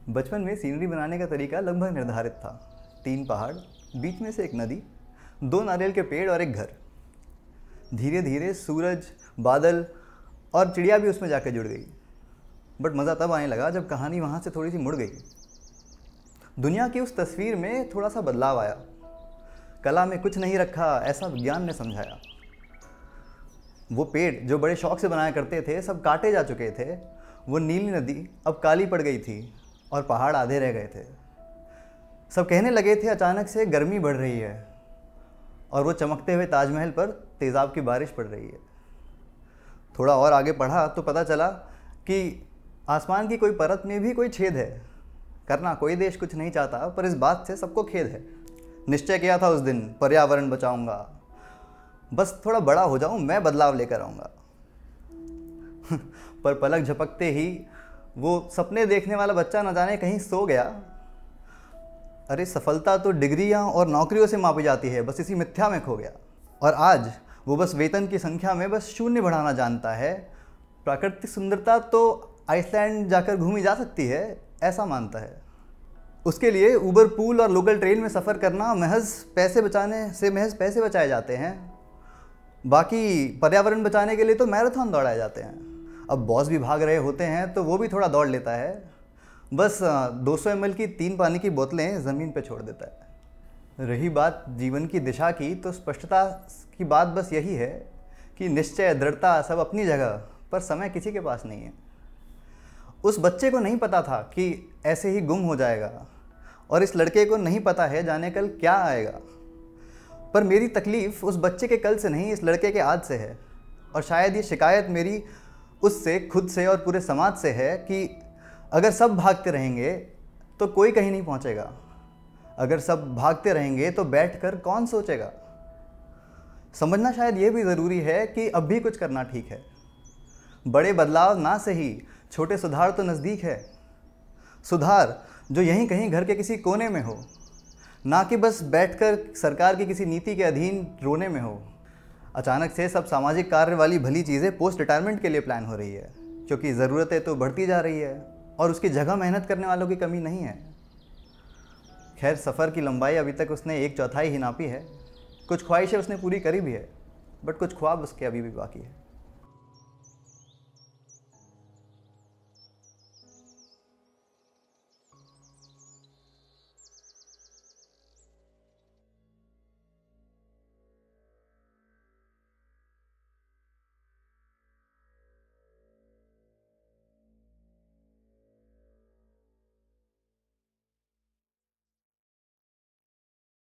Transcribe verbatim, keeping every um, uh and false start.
बचपन में सीनरी बनाने का तरीका लगभग निर्धारित था। तीन पहाड़, बीच में से एक नदी, दो नारियल के पेड़ और एक घर। धीरे धीरे सूरज, बादल और चिड़िया भी उसमें जाकर जुड़ गई। बट मज़ा तब आने लगा जब कहानी वहाँ से थोड़ी सी मुड़ गई। दुनिया की उस तस्वीर में थोड़ा सा बदलाव आया। कला में कुछ नहीं रखा, ऐसा विज्ञान ने समझाया। वो पेड़ जो बड़े शौक से बनाया करते थे, सब काटे जा चुके थे। वो नीली नदी अब काली पड़ गई थी और पहाड़ आधे रह गए थे। सब कहने लगे थे अचानक से गर्मी बढ़ रही है और वो चमकते हुए ताजमहल पर तेज़ाब की बारिश पड़ रही है। थोड़ा और आगे पढ़ा तो पता चला कि आसमान की कोई परत में भी कोई छेद है। करना कोई देश कुछ नहीं चाहता, पर इस बात से सबको खेद है। निश्चय किया था उस दिन, पर्यावरण बचाऊंगा, बस थोड़ा बड़ा हो जाऊं, मैं बदलाव लेकर आऊँगा। पर पलक झपकते ही वो सपने देखने वाला बच्चा न जाने कहीं सो गया। अरे सफलता तो डिग्रियां और नौकरियों से मापी जाती है, बस इसी मिथ्या में खो गया। और आज वो बस वेतन की संख्या में बस शून्य बढ़ाना जानता है। प्राकृतिक सुंदरता तो आइसलैंड जाकर घूमी जा सकती है, ऐसा मानता है। उसके लिए ऊबर पूल और लोकल ट्रेन में सफ़र करना महज पैसे बचाने से महज पैसे बचाए जाते हैं। बाकी पर्यावरण बचाने के लिए तो मैराथन दौड़ाए जाते हैं। अब बॉस भी भाग रहे होते हैं तो वो भी थोड़ा दौड़ लेता है। बस दो सौ एम एल की तीन पानी की बोतलें ज़मीन पे छोड़ देता है। रही बात जीवन की दिशा की, तो स्पष्टता की बात बस यही है कि निश्चय, दृढ़ता सब अपनी जगह, पर समय किसी के पास नहीं है। उस बच्चे को नहीं पता था कि ऐसे ही गुम हो जाएगा, और इस लड़के को नहीं पता है जाने कल क्या आएगा। पर मेरी तकलीफ़ उस बच्चे के कल से नहीं, इस लड़के के आज से है। और शायद ये शिकायत मेरी उससे, खुद से और पूरे समाज से है कि अगर सब भागते रहेंगे तो कोई कहीं नहीं पहुंचेगा। अगर सब भागते रहेंगे तो बैठकर कौन सोचेगा। समझना शायद ये भी ज़रूरी है कि अब भी कुछ करना ठीक है। बड़े बदलाव ना सही, छोटे सुधार तो नज़दीक है। सुधार जो यहीं कहीं घर के किसी कोने में हो, ना कि बस बैठकर सरकार की किसी नीति के अधीन रोने में हो। अचानक से सब सामाजिक कार्य वाली भली चीज़ें पोस्ट रिटायरमेंट के लिए प्लान हो रही है, क्योंकि ज़रूरतें तो बढ़ती जा रही है और उसकी जगह मेहनत करने वालों की कमी नहीं है। खैर, सफ़र की लंबाई अभी तक उसने एक चौथाई ही नापी है। कुछ ख्वाहिशें उसने पूरी करी भी है, बट कुछ ख्वाब उसके अभी भी बाकी है।